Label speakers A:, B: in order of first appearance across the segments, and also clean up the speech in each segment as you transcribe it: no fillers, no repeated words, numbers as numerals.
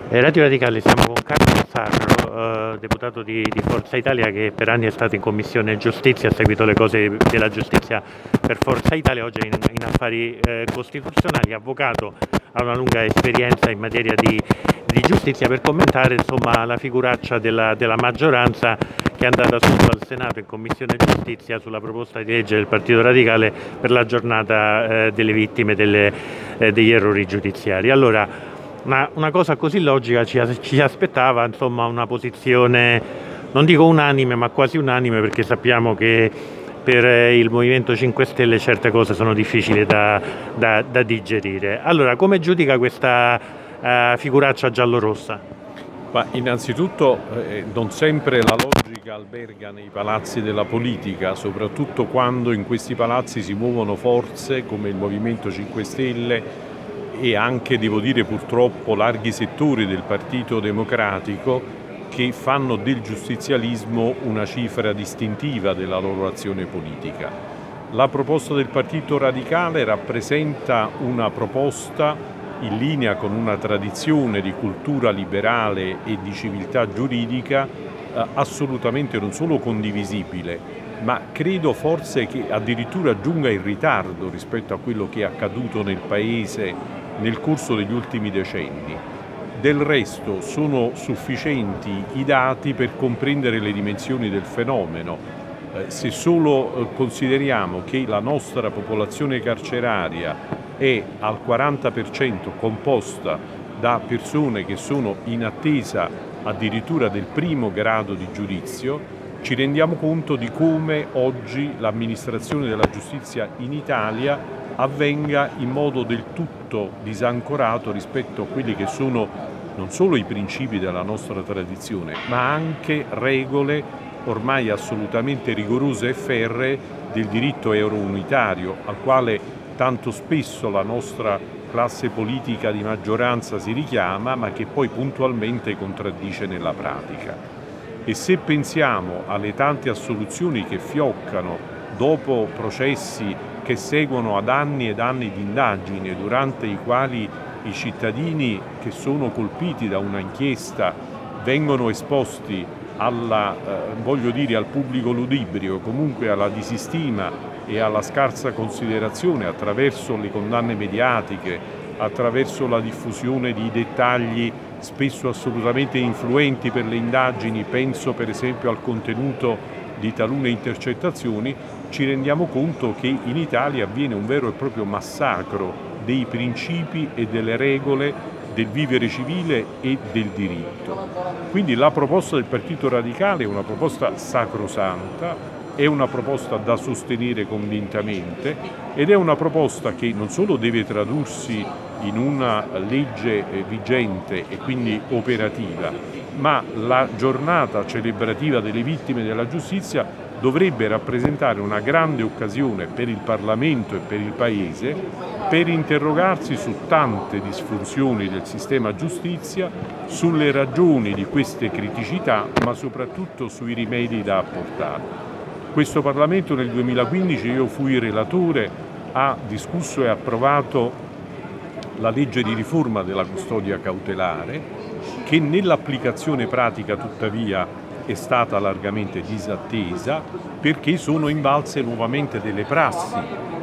A: Radio Radicale, siamo con Carlo Sarro, deputato di Forza Italia, che per anni è stato in Commissione Giustizia, ha seguito le cose della giustizia per Forza Italia, oggi è in affari costituzionali, avvocato, ha una lunga esperienza in materia di giustizia, per commentare insomma la figuraccia della maggioranza che è andata subito al Senato in Commissione Giustizia sulla proposta di legge del Partito Radicale per la giornata delle vittime degli errori giudiziari. Allora, una cosa così logica ci aspettava insomma una posizione, non dico unanime, ma quasi unanime, perché sappiamo che per il Movimento 5 Stelle certe cose sono difficili da digerire. Allora, come giudica questa figuraccia giallorossa?
B: Ma innanzitutto non sempre la logica alberga nei palazzi della politica, soprattutto quando in questi palazzi si muovono forze come il Movimento 5 Stelle e anche, devo dire, purtroppo larghi settori del Partito Democratico che fanno del giustizialismo una cifra distintiva della loro azione politica. La proposta del Partito Radicale rappresenta una proposta in linea con una tradizione di cultura liberale e di civiltà giuridica assolutamente non solo condivisibile, ma credo forse che addirittura giunga in ritardo rispetto a quello che è accaduto nel Paese nel corso degli ultimi decenni. Del resto sono sufficienti i dati per comprendere le dimensioni del fenomeno. Se solo consideriamo che la nostra popolazione carceraria è al 40% composta da persone che sono in attesa addirittura del primo grado di giudizio, ci rendiamo conto di come oggi l'amministrazione della giustizia in Italia avvenga in modo del tutto disancorato rispetto a quelli che sono non solo i principi della nostra tradizione, ma anche regole ormai assolutamente rigorose e ferree del diritto eurounitario, al quale tanto spesso la nostra classe politica di maggioranza si richiama, ma che poi puntualmente contraddice nella pratica. E se pensiamo alle tante assoluzioni che fioccano dopo processi che seguono ad anni ed anni di indagini, durante i quali i cittadini che sono colpiti da una inchiesta vengono esposti al pubblico ludibrio, comunque alla disistima e alla scarsa considerazione attraverso le condanne mediatiche, attraverso la diffusione di dettagli spesso assolutamente influenti per le indagini, penso per esempio al contenuto di talune intercettazioni, ci rendiamo conto che in Italia avviene un vero e proprio massacro dei principi e delle regole del vivere civile e del diritto. Quindi la proposta del Partito Radicale è una proposta sacrosanta, è una proposta da sostenere convintamente ed è una proposta che non solo deve tradursi in una legge vigente e quindi operativa, ma la giornata celebrativa delle vittime della giustizia dovrebbe rappresentare una grande occasione per il Parlamento e per il Paese per interrogarsi su tante disfunzioni del sistema giustizia, sulle ragioni di queste criticità, ma soprattutto sui rimedi da apportare. Questo Parlamento nel 2015, io fui relatore, ha discusso e approvato la legge di riforma della custodia cautelare, che nell'applicazione pratica tuttavia è stata largamente disattesa perché sono invalse nuovamente delle prassi,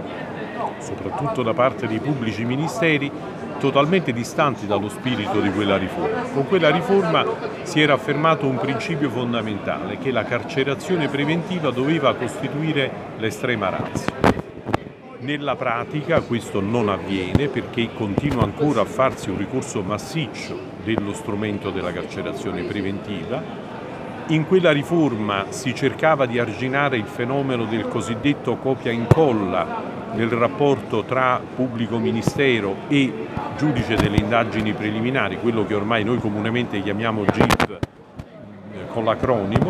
B: soprattutto da parte dei pubblici ministeri, totalmente distanti dallo spirito di quella riforma. Con quella riforma si era affermato un principio fondamentale, che la carcerazione preventiva doveva costituire l'estrema ratio. Nella pratica questo non avviene perché continua ancora a farsi un ricorso massiccio dello strumento della carcerazione preventiva. In quella riforma si cercava di arginare il fenomeno del cosiddetto copia e incolla nel rapporto tra pubblico ministero e giudice delle indagini preliminari, quello che ormai noi comunemente chiamiamo GIP con l'acronimo,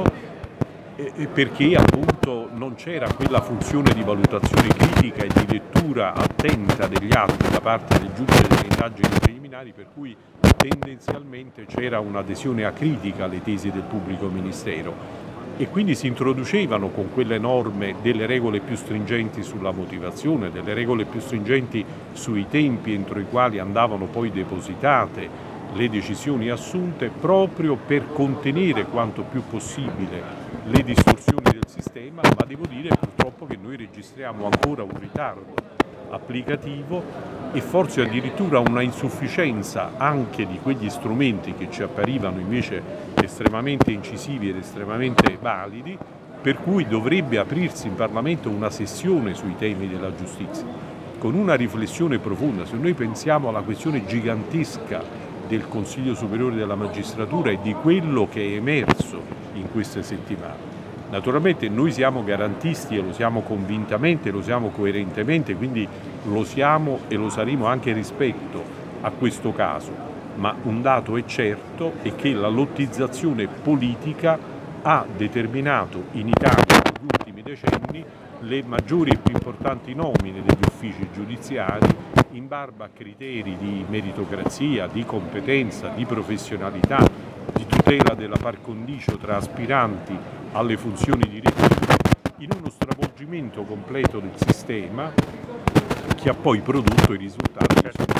B: perché appunto non c'era quella funzione di valutazione critica e di lettura attenta degli atti da parte del giudice delle indagini preliminari, per cui tendenzialmente c'era un'adesione acritica alle tesi del pubblico ministero e quindi si introducevano con quelle norme delle regole più stringenti sulla motivazione, delle regole più stringenti sui tempi entro i quali andavano poi depositate le decisioni assunte proprio per contenere quanto più possibile le distorsioni del sistema, ma devo dire purtroppo che noi registriamo ancora un ritardo applicativo e forse addirittura una insufficienza anche di quegli strumenti che ci apparivano invece estremamente incisivi ed estremamente validi, per cui dovrebbe aprirsi in Parlamento una sessione sui temi della giustizia, con una riflessione profonda. Se noi pensiamo alla questione gigantesca del Consiglio Superiore della Magistratura e di quello che è emerso in queste settimane. Naturalmente noi siamo garantisti e lo siamo convintamente, lo siamo coerentemente, quindi lo siamo e lo saremo anche rispetto a questo caso, ma un dato è certo è che la lottizzazione politica ha determinato in Italia negli ultimi decenni le maggiori e più importanti nomine degli uffici giudiziari in barba a criteri di meritocrazia, di competenza, di professionalità, di tutela della par condicio tra aspiranti alle funzioni direttive, in uno stravolgimento completo del sistema che ha poi prodotto i risultati che sono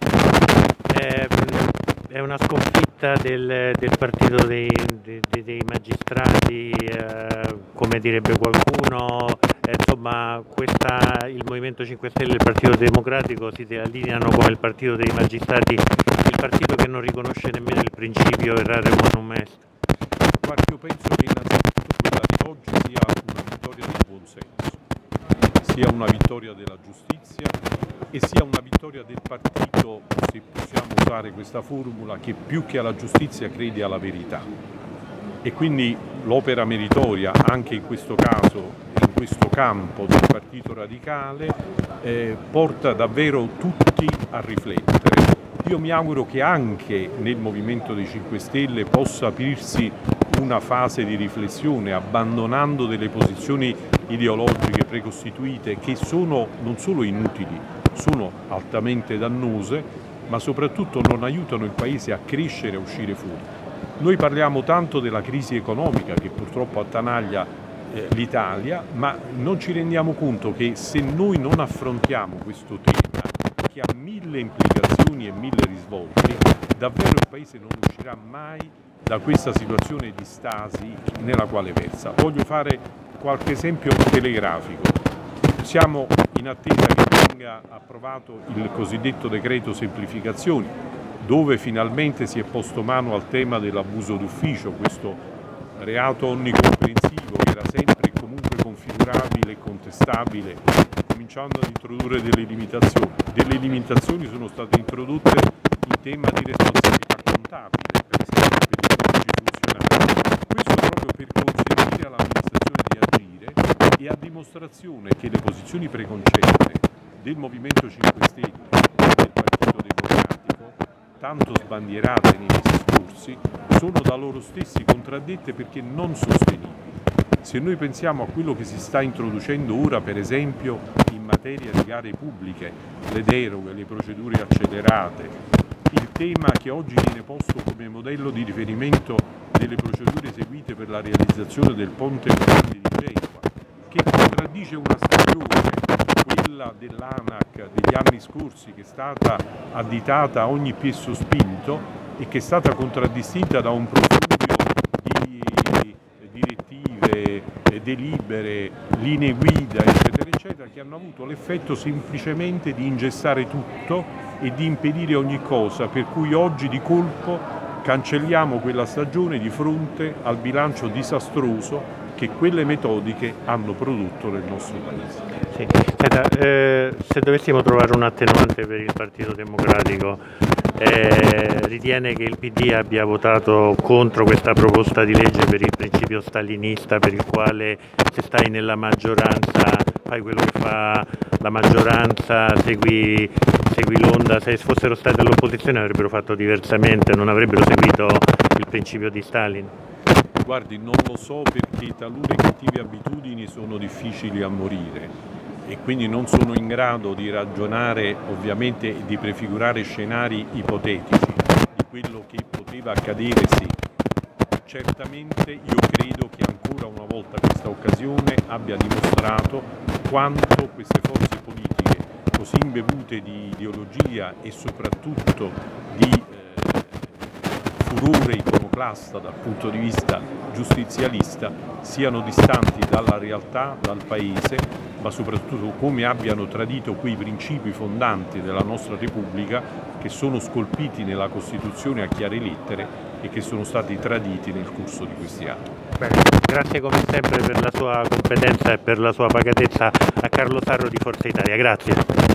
A: È una sconfitta del partito dei magistrati, come direbbe qualcuno, insomma il Movimento 5 Stelle e il Partito Democratico si allineano come il partito dei magistrati, il partito che non riconosce nemmeno il principio errare humanum est.
B: Guarda, io penso che innanzitutto quella di oggi sia una vittoria del buon senso, sia una vittoria della giustizia e sia una vittoria del partito, se possiamo usare questa formula, che più che alla giustizia crede alla verità. E quindi l'opera meritoria anche in questo caso, in questo campo del Partito Radicale, porta davvero tutti a riflettere. Io mi auguro che anche nel Movimento dei 5 Stelle possa aprirsi una fase di riflessione, abbandonando delle posizioni ideologiche precostituite che sono non solo inutili, sono altamente dannose, ma soprattutto non aiutano il Paese a crescere e a uscire fuori. Noi parliamo tanto della crisi economica che purtroppo attanaglia l'Italia, ma non ci rendiamo conto che se noi non affrontiamo questo tema, che ha mille implicazioni e mille risvolti, davvero il Paese non uscirà mai da questa situazione di stasi nella quale versa. Voglio fare qualche esempio telegrafico. Siamo in attesa che venga approvato il cosiddetto decreto semplificazioni, dove finalmente si è posto mano al tema dell'abuso d'ufficio, questo reato onnicomprensivo che era sempre e comunque configurabile e contestabile, cominciando ad introdurre delle limitazioni. Delle limitazioni sono state introdotte in tema di responsabilità contabile, per esempio per i pubblici funzionari. Questo proprio per consentire all'amministrazione di agire e a dimostrazione che le posizioni preconcette del Movimento 5 Stelle e del Partito Democratico, tanto sbandierate nei mesi scorsi, sono da loro stessi contraddette perché non sostenibili. Se noi pensiamo a quello che si sta introducendo ora, per esempio in materia di gare pubbliche, le deroghe, le procedure accelerate, il tema che oggi viene posto come modello di riferimento delle procedure eseguite per la realizzazione del ponte Morandi di Genova, che contraddice una stagione, quella dell'ANAC degli anni scorsi, che è stata additata a ogni piè sospinto e che è stata contraddistinta da un profumo di direttive, delibere, linee guida, eccetera, eccetera, che hanno avuto l'effetto semplicemente di ingessare tutto e di impedire ogni cosa, per cui oggi di colpo cancelliamo quella stagione di fronte al bilancio disastroso che quelle metodiche hanno prodotto nel nostro Paese.
A: Sì. Senta, se dovessimo trovare un attenuante per il Partito Democratico, ritiene che il PD abbia votato contro questa proposta di legge per il principio stalinista, per il quale se stai nella maggioranza fai quello che fa la maggioranza, segui l'onda, se fossero stati all'opposizione avrebbero fatto diversamente, non avrebbero seguito il principio di Stalin?
B: Guardi, non lo so, perché talune cattive abitudini sono difficili a morire e quindi non sono in grado di ragionare, ovviamente, e di prefigurare scenari ipotetici di quello che poteva accadere se. Certamente io credo che ancora una volta questa occasione abbia dimostrato quanto queste forze politiche così imbevute di ideologia e soprattutto di furore iconoclasta dal punto di vista giustizialista siano distanti dalla realtà, dal Paese, ma soprattutto come abbiano tradito quei principi fondanti della nostra Repubblica che sono scolpiti nella Costituzione a chiare lettere e che sono stati traditi nel corso di questi anni.
A: Bene, grazie come sempre per la sua competenza e per la sua pacatezza a Carlo Sarro di Forza Italia. Grazie.